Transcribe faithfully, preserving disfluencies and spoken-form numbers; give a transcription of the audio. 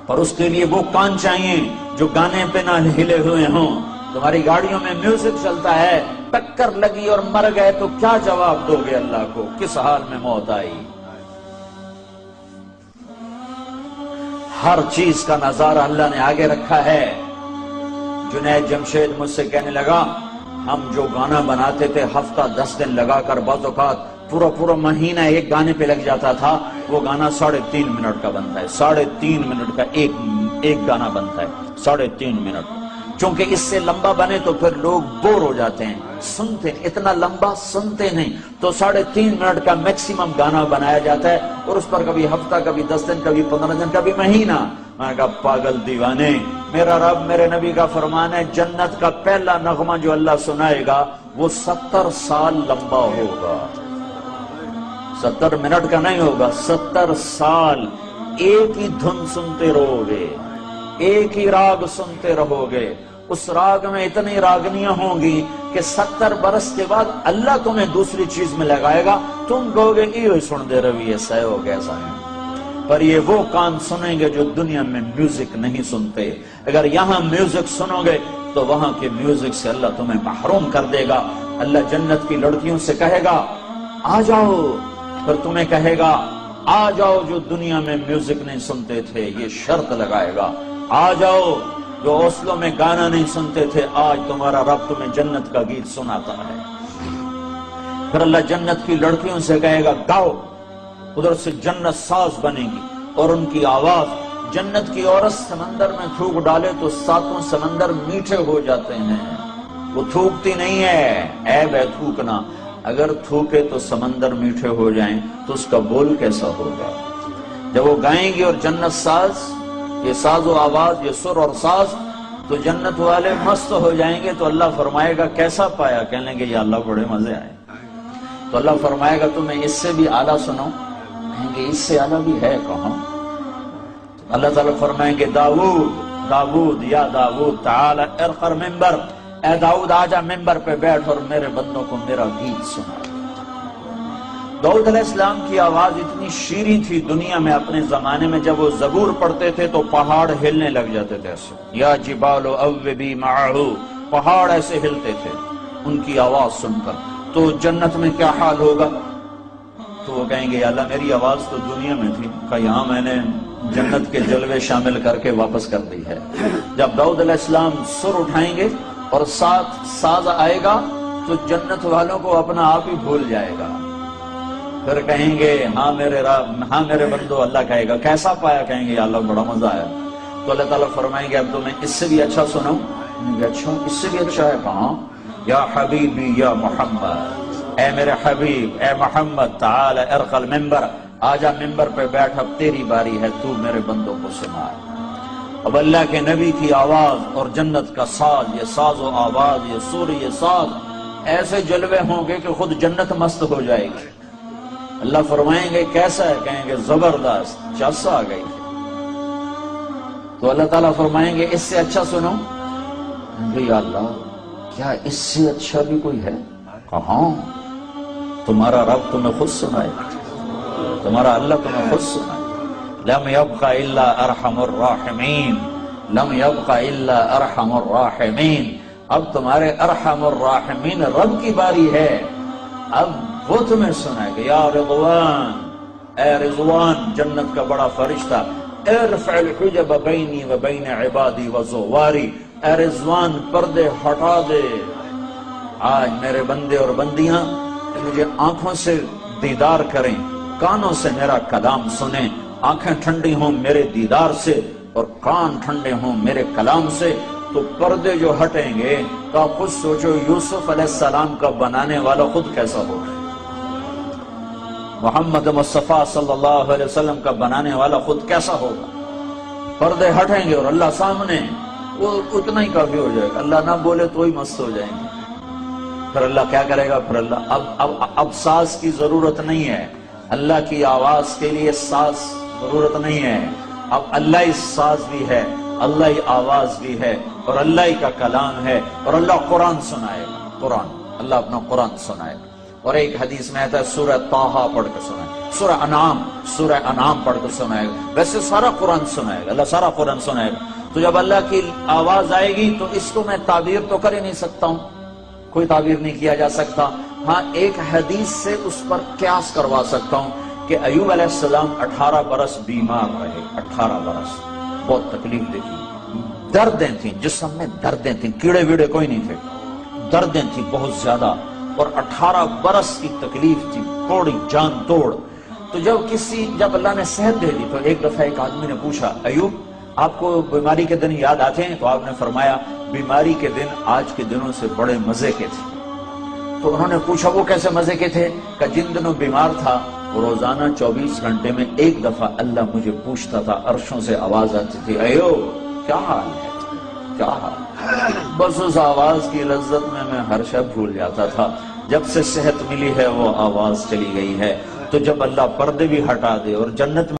اور اس کے لیے وہ کان چاہیے جو گانے پہ نہ ہلے ہوئے ہوں۔ تمہاری گاڑیوں میں میوزک چلتا ہے، ٹکر لگی اور مر گئے تو کیا جواب دو گے اللہ کو؟ کس حال میں موت آئی؟ ہر چیز کا نظارہ اللہ نے آگے رکھا ہے۔ جنید جمشید مجھ سے کہنے لگا ہم جو گانا بناتے تھے ہفتہ دس دن لگا کر، بعض اوقات پورا پورا مہینہ ایک گانے پہ لگ جاتا تھا، وہ گانا ساڑھے تین منٹ کا بنتا ہے، ساڑھے تین منٹ کا ایک ایک گانا بنتا ہے، ساڑھے تین منٹ۔ چونکہ اس سے لمبا بنے تو پھر لوگ بور ہو جاتے ہیں، سنتے ہیں، اتنا لمبا سنتے نہیں، تو ساڑھے تین منٹ کا میکسیمم گانا بنایا جاتا ہے، اور اس پر کبھی ہفتہ، کبھی دس دن، کبھی پندرہ دن، کبھی مہینہ۔ میں نے کہا پاگل دیوانے، میرا رب میرے نبی کا فرمان ہے جنت کا پہلا نغمہ جو اللہ سنائے گا وہ ستر سال لمبا ہوگا، ستر منٹ کا نہیں ہوگا، ستر سال ایک ہی دھن سنتے رہو گے، ایک ہی راگ سنتے رہو گے۔ اس راگ میں اتنی راگنیاں ہوں گی کہ ستر برس کے بعد اللہ تمہیں دوسری چیز میں لگائے گا، تم کہو گے یہ سن دے روی یہ سہ ہو کیسا ہے۔ پر یہ وہ کان سنیں گے جو دنیا میں میوزک نہیں سنتے۔ اگر یہاں میوزک سنو گے تو وہاں کے میوزک سے اللہ تمہیں محروم کر دے گا۔ اللہ جنت کی لڑکیوں سے کہے گا آ جاؤ، پھر تمہیں کہے گا آ جاؤ جو دنیا میں میوزک نہیں سنتے تھے، یہ شرط لگائے گا آ جاؤ جو اوسلوں میں گانا نہیں سنتے تھے، آج تمہارا رب تمہیں جنت کا گیت سناتا ہے۔ پھر اللہ جنت کی لڑکیوں سے کہے گا گاؤ، ادھر سے جنت ساز بنے گی اور ان کی آواز، جنت کی عورت سمندر میں تھوک ڈالے تو ساتوں سمندر میٹھے ہو جاتے ہیں، وہ تھوکتی نہیں ہے، عیب ہے تھوکنا، اگر تھوکے تو سمندر میٹھے ہو جائیں تو اس کا بول کیسا ہوگا؟ جب وہ گائیں گی اور جنت ساز، یہ ساز و آواز، یہ سر اور ساز، تو جنت والے مست ہو جائیں گے۔ تو اللہ فرمائے گا کیسا پایا؟ کہنے لیں گے یا اللہ بڑے مزے آئے۔ تو اللہ فرمائے گا تمہیں اس سے بھی اعلیٰ سنو؟ کہیں گے اس سے اعلیٰ بھی ہے کہاں؟ اللہ تعالیٰ فرمائیں گے داؤد داؤد یا داؤد تعالی ارقر ممبر، اے داؤد آجا ممبر پہ بیٹھ اور میرے بندوں کو میرا گیت سنا۔ داؤد علیہ السلام کی آواز اتنی شیریں تھی دنیا میں اپنے زمانے میں، جب وہ زبور پڑھتے تھے تو پہاڑ ہلنے لگ جاتے تھے ایسے، یا جبال اوبی معہو، پہاڑ ایسے ہلتے تھے ان کی آواز سن کر۔ تو جنت میں کیا حال ہوگا؟ تو وہ کہیں گے یا اللہ میری آواز تو دنیا میں تھی، کہا یہاں میں نے جنت کے جلوے شامل کر کے واپس کر دی ہے۔ جب داؤد علیہ السلام سر اٹھائیں گے اور ساتھ ساز آئے گا تو جنت والوں کو اپنا آپ ہی بھول جائے گا، پھر کہیں گے ہاں میرے رب، ہاں میرے بندو، اللہ کہے گا کیسا پایا؟ کہیں گے یا اللہ بڑا مزہ آیا۔ تو اللہ تعالیٰ فرمائیں گے اب تو میں اس سے بھی اچھا سناؤں؟ اچھا اس سے بھی اچھا ہے کہاں؟ یا حبیبی یا محمد، اے میرے حبیب، اے محمد، تعال ارقل ممبر، آجا ممبر پہ بیٹھ، اب تیری باری ہے، تو میرے بندوں کو سنا۔ اب اللہ کے نبی کی آواز اور جنت کا ساز، یہ ساز و آواز، یہ سور، یہ ساز، ایسے جلوے ہوں گے کہ خود جنت مست ہو جائے گی۔ اللہ فرمائیں گے کیسا ہے؟ کہیں گے زبردست، چس آ گئی۔ تو اللہ تعالیٰ فرمائیں گے اس سے اچھا سنو؟ یا اللہ کیا اس سے اچھا بھی کوئی ہے؟ کہاں؟ تمہارا رب تمہیں خود سنائے، تمہارا اللہ تمہیں خود سنائے۔ لم يبق الا ارحم الراحمین، لم يبق الا ارحم الراحمین، اب تمہارے ارحم الراحمین رب کی باری ہے، اب وہ تمہیں سنائے گا۔ یا رضوان، اے رضوان، جنت کا بڑا فرشتہ، ارفع الحجب بینی و بین عبادی و زواری، اے رضوان پردے ہٹا دے، آج میرے بندے اور بندیاں مجھے آنکھوں سے دیدار کریں، کانوں سے میرا کلام سنیں، آنکھیں ٹھنڈی ہوں میرے دیدار سے اور کان ٹھنڈے ہوں میرے کلام سے، تو پردے جو ہٹیں گے تو آپ خود سوچو یوسف علیہ السلام کا بنانے والا خود کیسا ہوگا، محمد مصطفیٰ صلی اللہ علیہ وسلم کا بنانے والا خود کیسا ہوگا۔ پردے ہٹیں گے اور اللہ سامنے، وہ اتنا ہی کافی ہو جائے گا، اللہ نہ بولے تو ہی مست ہو جائیں گے۔ پھر اللہ کیا کرے گا؟ پھر اللہ اب اب اب ساز کی ضرورت نہیں ہے، اللہ کی آواز کے لیے ساز ضرورت نہیں ہے، اب اللہ ہی ساز بھی ہے، اللہ ہی آواز بھی ہے اور اللہ ہی کا کلام ہے، اور اللہ قرآن سنائے گا، قرآن، اللہ اپنا قرآن سنائے گا۔ اور ایک حدیث میں آتا ہے سورہ طٰہٰ پڑھ کے سنائے، سورہ انعام، سورہ انعام پڑھ کر سنائے گا، ویسے سارا قرآن سنائے گا، اللہ سارا قرآن سنائے گا۔ تو جب اللہ کی آواز آئے گی تو اس کو میں تعبیر تو کر ہی نہیں سکتا ہوں، کوئی تعبیر نہیں کیا جا سکتا۔ ہاں ایک حدیث سے اس پر قیاس کروا سکتا ہوں کہ ایوب علیہ السلام اٹھارہ برس بیمار رہے، اٹھارہ برس بہت تکلیف دیکھی، دردیں تھیں جسم میں، دردیں تھیں، کیڑے ویڑے کوئی نہیں تھے، دردیں تھیں بہت زیادہ، اور اٹھارہ برس کی تکلیف تھی، توڑی جان توڑ۔ تو جب کسی جب اللہ نے صحت دے دی تو ایک دفعہ ایک آدمی نے پوچھا، ایوب آپ کو بیماری کے دن یاد آتے ہیں؟ تو آپ نے فرمایا بیماری کے دن آج کے دنوں سے بڑے مزے کے تھے۔ تو انہوں نے پوچھا وہ کیسے مزے کے تھے؟ کہ جن دنوں بیمار تھا روزانہ چوبیس گھنٹے میں ایک دفعہ اللہ مجھے پوچھتا تھا، عرشوں سے آواز آتی تھی، ایوب کیا حال ہے، کیا حال؟ بس اس آواز کی لذت میں میں ہر شب بھول جاتا تھا۔ جب سے صحت ملی ہے وہ آواز چلی گئی ہے۔ تو جب اللہ پردے بھی ہٹا دے اور جنت میں